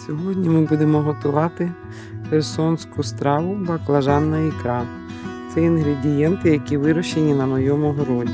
Сьогодні ми будемо готувати херсонську страву баклажанна ікра. Це інгредієнти, які вирощені на моєму городі.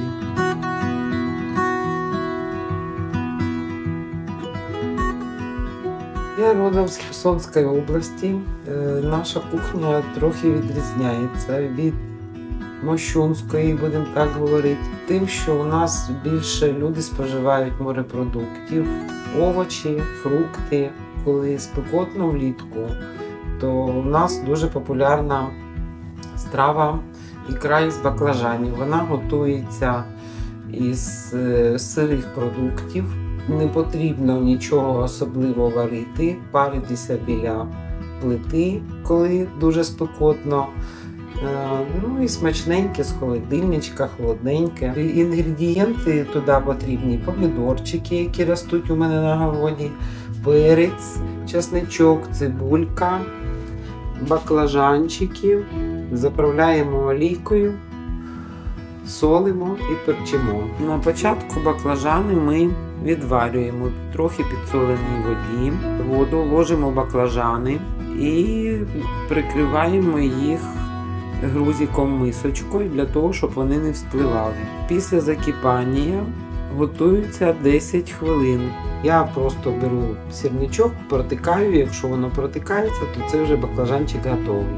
Я родом з Херсонської області. Наша кухня трохи відрізняється від мощунської, будемо так говорити, тим, що у нас більше люди споживають морепродуктів, овочі, фрукти. Коли спекотно влітку, то у нас дуже популярна страва ікра із баклажанів. Вона готується із сирих продуктів. Не потрібно нічого особливо варити, паритися біля плити, коли дуже спекотно. Ну і смачненьке з холодильничка, холодненьке. Інгредієнти туди потрібні: помідорчики, які ростуть у мене на городі, перець, чесничок, цибулька, баклажанчики. Заправляємо олійкою, солимо і перчимо. На початку баклажани ми відварюємо в трохи підсоленій воді. В воду ложимо баклажани і прикриваємо їх грузиком мисочкою для того, щоб вони не вспливали. Після закипання готуються 10 хвилин. Я просто беру сірничок, протикаю, якщо воно протикається, то це вже баклажанчик готовий.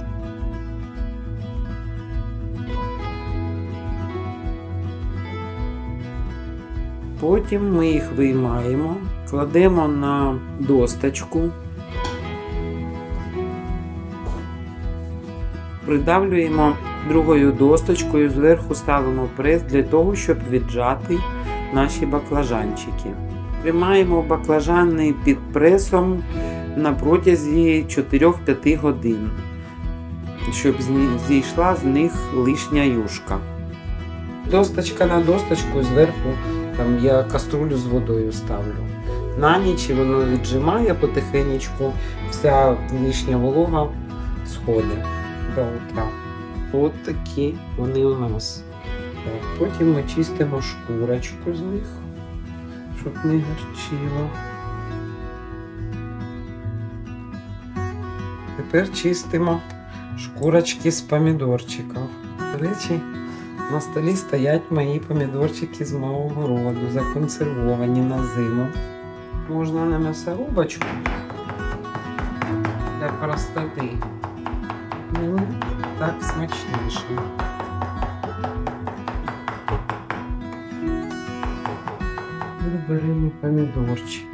Потім ми їх виймаємо, кладемо на досточку, придавлюємо другою досточкою, зверху ставимо прес для того, щоб віджати наші баклажанчики. Тримаємо баклажани під пресом на протязі 4-5 годин, щоб зійшла з них лишня юшка. Досточка на досточку, зверху там я каструлю з водою ставлю. На ніч воно віджимає потихенечку, вся лишня волога сходить до утра. От такі вони у нас. Потім ми чистимо шкурочку з них, щоб не гарчило. Тепер чистимо шкурочки з помідорчиків. До речі, на столі стоять мої помідорчики з мого городу, законсервовані на зиму. Можна на м'ясорубочку для простоти. Ну, так смачніше. Беремо помідорчики.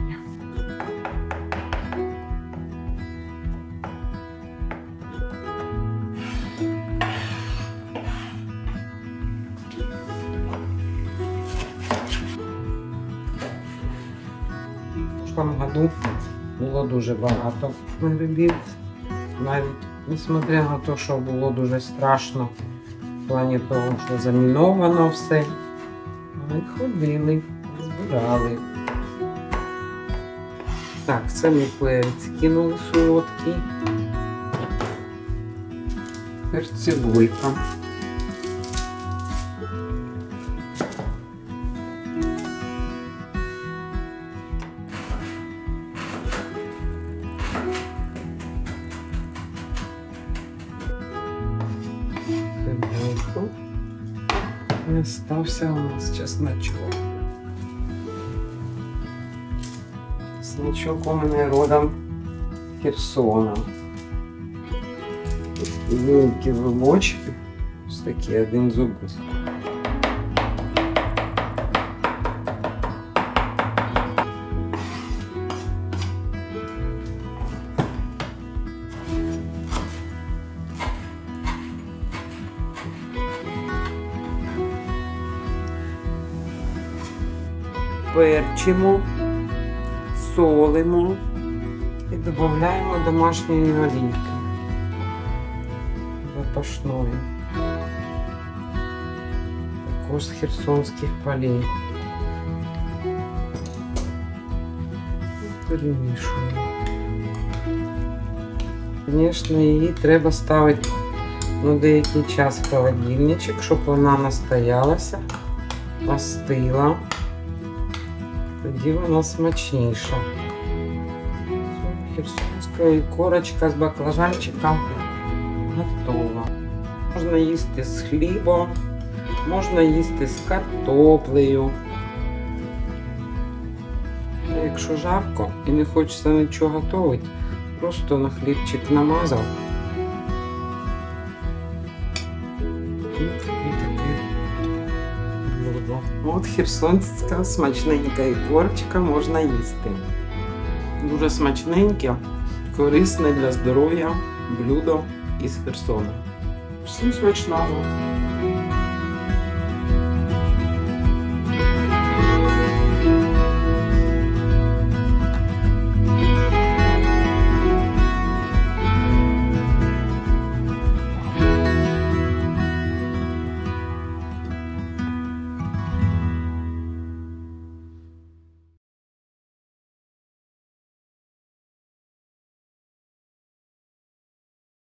В прошлом году було дуже багато грибів. Навіть несмотря на те, що було дуже страшно в плані того, що заміновано все, ми ходили, збирали. Так, це ми перець кинули солодкий. Тепер цибулька. Цибульку. І остався у нас чесночок. Чесночок у мене родом з Херсона. Великі зубочки. Ось такі, один зуб. Перчимо, солимо і додаємо домашньої олійки запашної, також з херсонських полей. Перемішуємо. Звісно, її треба ставити на деякий час в холодильничок, щоб вона настоялася, остила. Тоді вона смачніша. Херсонська корочка з баклажанчиком готова. Можна їсти з хлібом, можна їсти з картоплею. А якщо жарко і не хочеться нічого готувати, просто на хлібчик намазав. І таке блюдо. От херсонська смачненька ікорочка можна їсти. Дуже смачненьке, корисне для здоров'я блюдо із Херсона. Всім смачного!